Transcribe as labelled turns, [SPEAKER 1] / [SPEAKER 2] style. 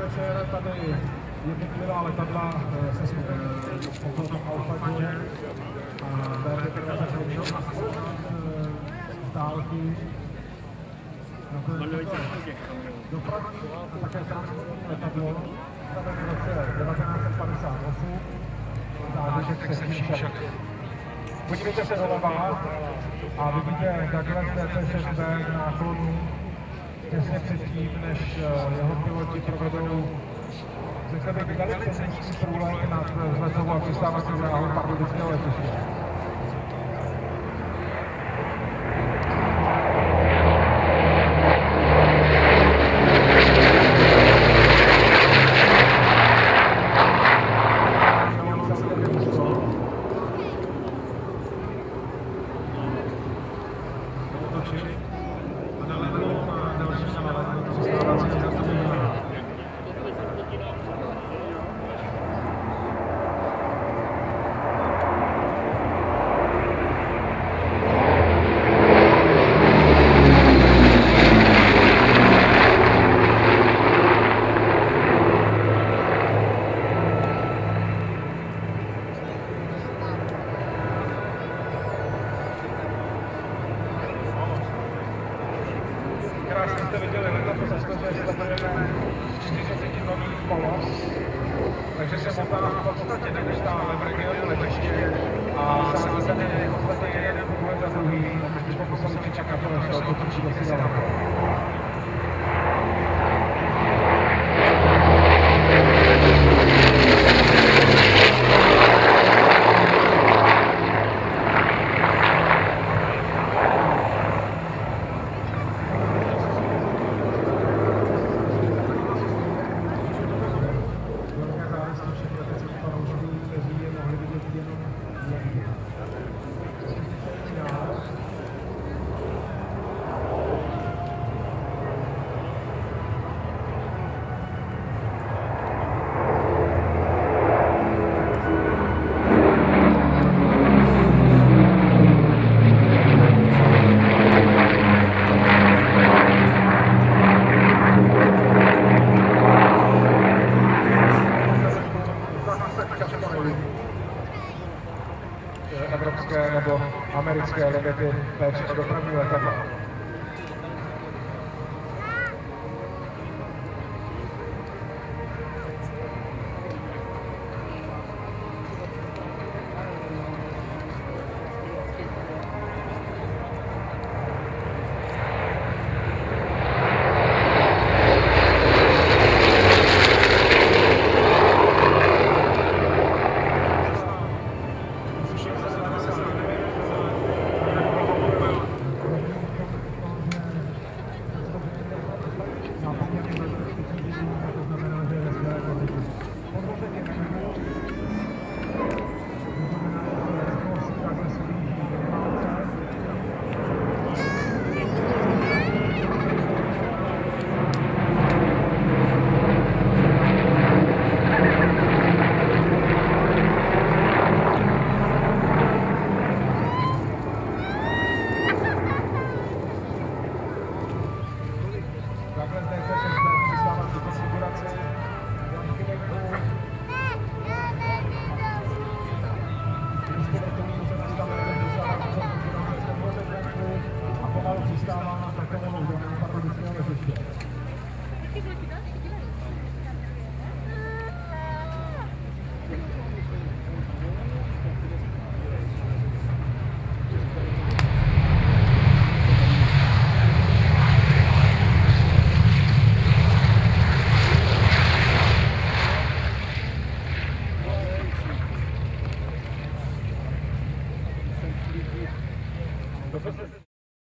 [SPEAKER 1] večer tady jednotlivá letadla se potom Alfa a teprve začali stálky. Dopravní také transportní letadlo stavěné v roce 1958. Zážitek se však. Podívejte se doleva a vidíte Douglas DC-6B na klonu těsně předtím, než jeho piloti provedou řekl bych velice nízký průlet nad vzletovou a přistávací dráhou pardubického letiště. Krásně jste viděli, to se skutečně sledujeme 40 nových polos, takže se motá v podstatě neustále v regionu letiště a sází tady v podstatě jeden pohled za druhý, když pokusím čekat, že se otočí dosti daleko. Evropské nebo americké limity péče o dopravní letadla. Přistává na takovou